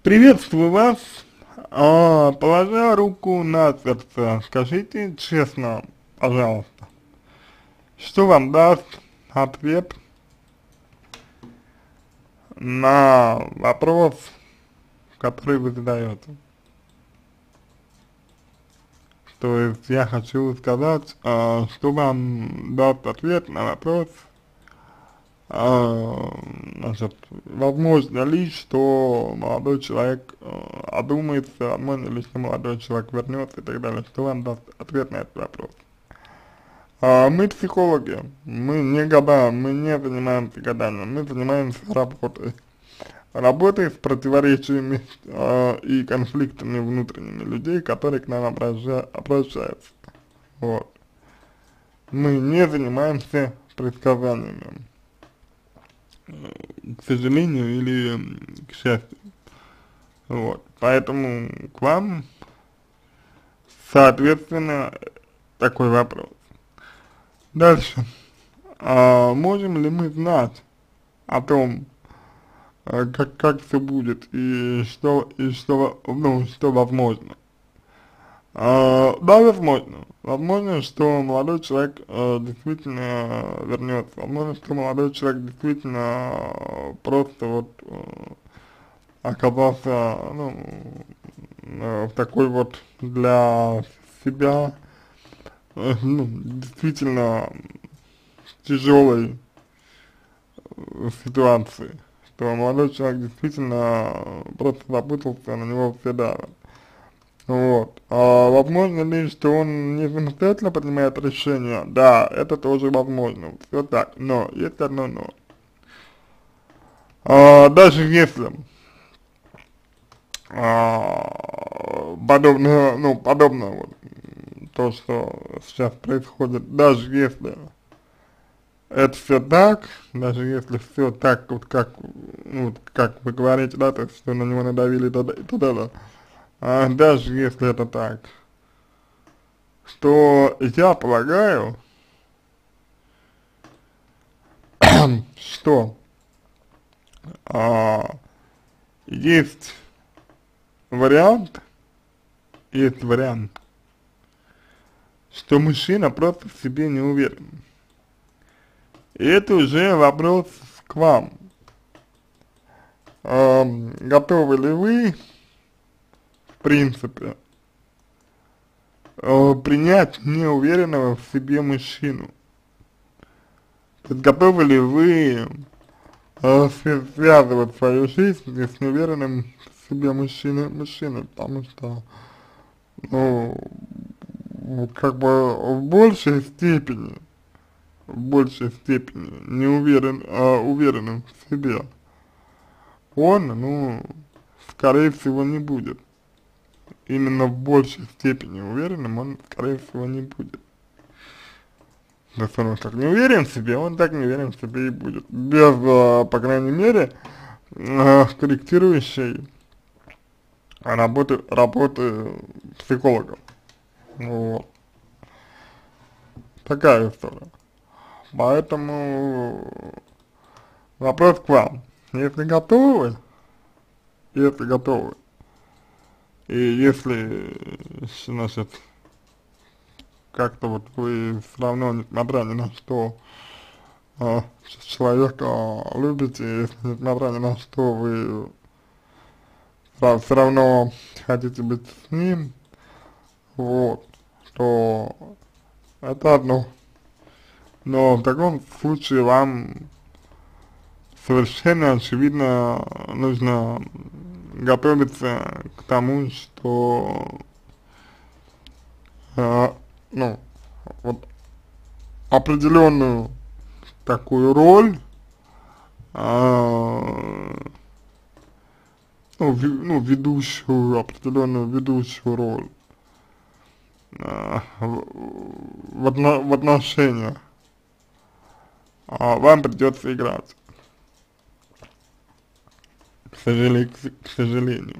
Приветствую вас. Положа руку на сердце, скажите честно, пожалуйста, что вам даст ответ на вопрос, который вы задаете? То есть я хочу сказать, что вам даст ответ на вопрос, значит, возможно ли, что молодой человек одумается, возможно ли, что молодой человек вернется и так далее, что вам даст ответ на этот вопрос. Мы психологи, мы не гадаем, мы не занимаемся гаданием, мы занимаемся работой. Работой с противоречиями и конфликтами внутренними людей, которые к нам обращаются. Вот. Мы не занимаемся предсказаниями, к сожалению или к счастью. Вот. Поэтому к вам, соответственно, такой вопрос. Дальше. Можем ли мы знать о том, как все будет что возможно? Да, возможно. Возможно, что молодой человек действительно вернется. Возможно, что молодой человек действительно просто вот оказался, в такой вот для себя, действительно тяжелой ситуации, что молодой человек действительно просто запутался, на него все давят. Вот. Возможно ли, что он не самостоятельно принимает решения? Да, это тоже возможно. Все так. Но, есть одно но. Даже если подобно вот, то, что сейчас происходит, даже если это все так, даже если все так, вот как вы говорите, да, то есть, что на него надавили и т.д. Даже если это так, то я полагаю, что есть вариант, что мужчина просто в себе не уверен. И это уже вопрос к вам. Готовы ли вы, в принципе, принять неуверенного в себе мужчину? То есть готовы ли вы связывать свою жизнь с неуверенным в себе мужчиной, потому что, как бы в большей степени не уверенным в себе, он, скорее всего, не будет. Именно в большей степени уверенным он, скорее всего, не будет. То есть он как не уверен в себе, он так не уверен в себе и будет. Без, по крайней мере, корректирующей работы психологом. Вот. Такая история. Поэтому вопрос к вам. Если готовы, и если, значит, как-то вот вы все равно, несмотря ни на что, человека любите, если несмотря ни на что вы все равно хотите быть с ним, вот, то это одно. Но в таком случае вам совершенно очевидно нужно готовиться к тому, что, вот определенную такую роль, определенную ведущую роль в отношениях вам придется играть, к сожалению.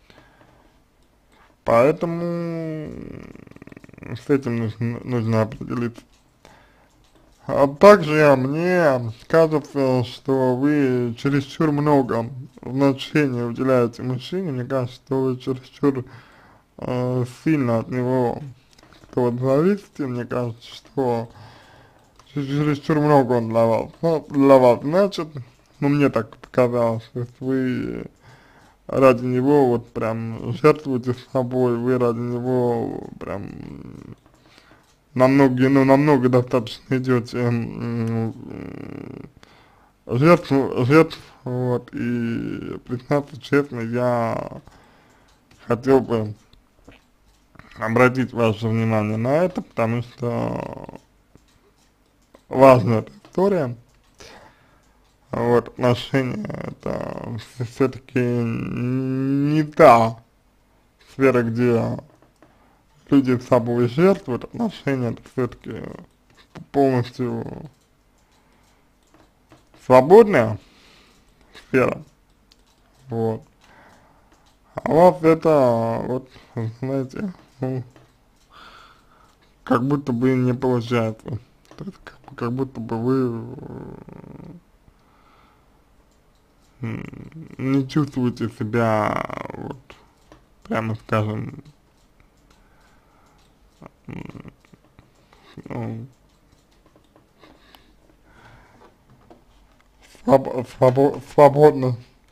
Поэтому с этим нужно определиться. А также мне кажется, что вы чересчур много значение уделяете мужчине, мне кажется, что вы чересчур сильно от него вот зависите, мне кажется, что чересчур много он для вас значит, ну мне так показалось, то есть вы ради него вот прям жертвуете собой, вы ради него прям намного достаточно идете жертв, вот, и признаться честно, я хотел бы обратить ваше внимание на это, потому что важная эта история, вот, отношения, это все-таки не та сфера, где люди собой жертвуют, отношения это все-таки полностью свободная сфера, вот, а у вас это, вот, знаете, ну, как будто бы не получается, то есть как будто бы вы не чувствуете себя, вот, прямо скажем, ну, свободно,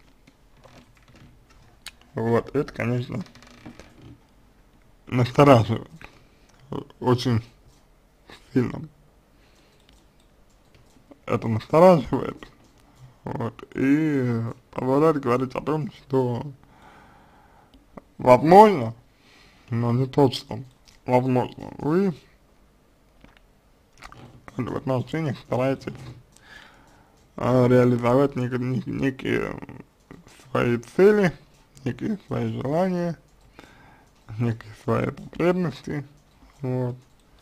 вот, это, конечно, настораживает очень сильно, это настораживает, вот, и позволяет говорить о том, что возможно, но не точно, возможно, вы в отношениях стараетесь реализовать некие свои цели, некие свои желания, некие свои потребности, вот.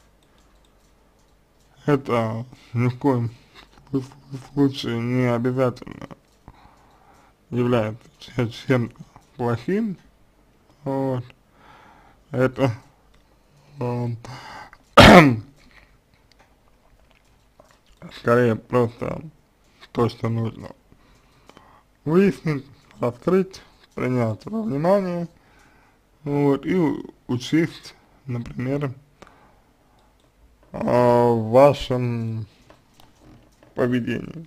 Это ни в коем случае не обязательно является чем-то плохим, вот. Это скорее просто то, что нужно выяснить, раскрыть, принять во внимание, вот, и учесть, например, в вашем поведении.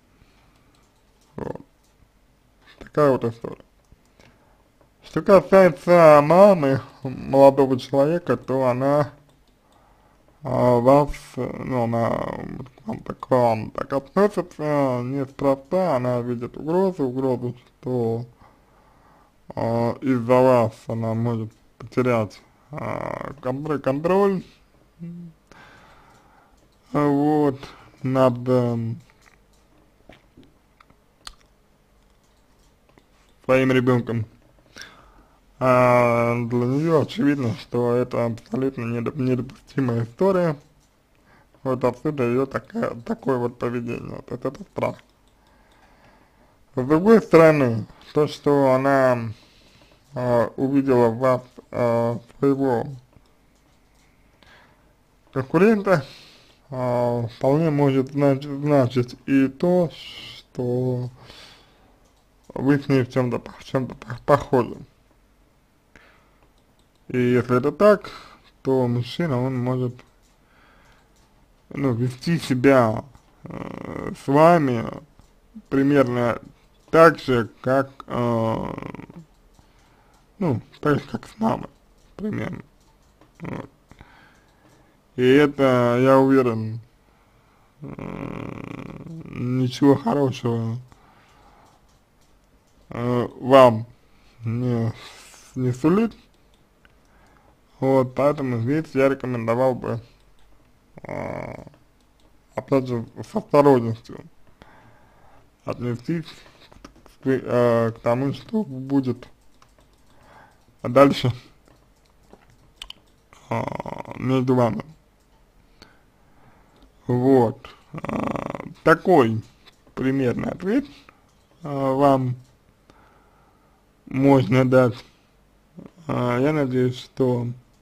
Вот. Такая вот история. Что касается мамы молодого человека, то она вас, ну, она к вам так относится неспроста, она видит угрозу, что из-за вас она может потерять контроль, вот, над своим ребенком. Для нее очевидно, что это абсолютно недопустимая история. Вот отсюда ее такое вот поведение, вот это страх. С другой стороны, то, что она увидела в вас своего конкурента, вполне может значить и то, что вы с ней в чем-то похожи. И если это так, то мужчина, он может, ну, вести себя с вами примерно так же, как, ну, так же, как с мамой, примерно. Вот. И это, я уверен, ничего хорошего вам не сулит. Вот, поэтому здесь я рекомендовал бы, опять же, с осторожностью отнестись к тому, что будет дальше между вами. Вот. Такой примерный ответ вам можно дать. Я надеюсь, что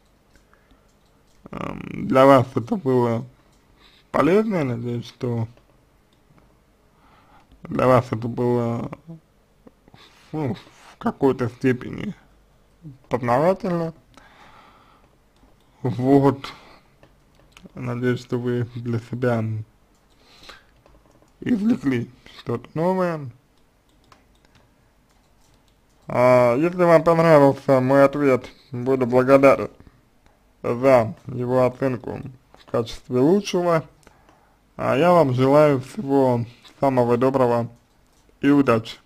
для вас это было полезно, я надеюсь, что для вас это было ну, в какой-то степени познавательно. Вот, надеюсь, что вы для себя извлекли что-то новое. Если вам понравился мой ответ, буду благодарен за его оценку в качестве лучшего. А я вам желаю всего самого доброго и удачи.